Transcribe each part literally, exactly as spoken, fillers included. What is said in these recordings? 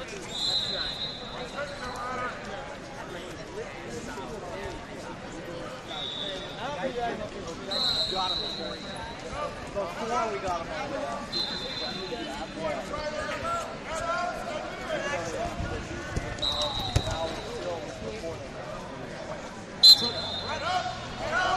Got him before he before we got him on right up! Right up!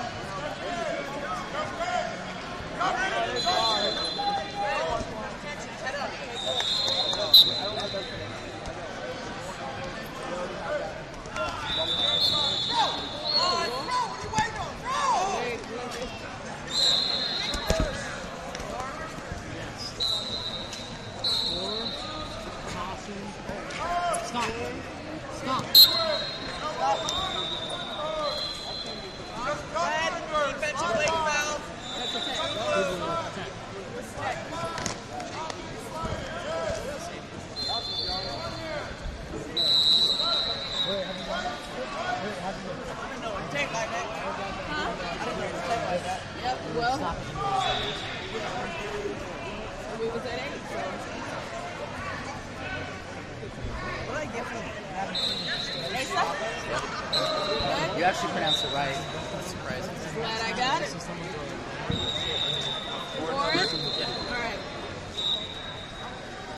Stop. Stop. Bad defensive leg foul. That's attack. Take like that. Huh? Like that. Yep, well, we was at eight, so. What I get from having seen Hey, stop. you actually pronounced it right. That's surprising. Glad I got it. Warren?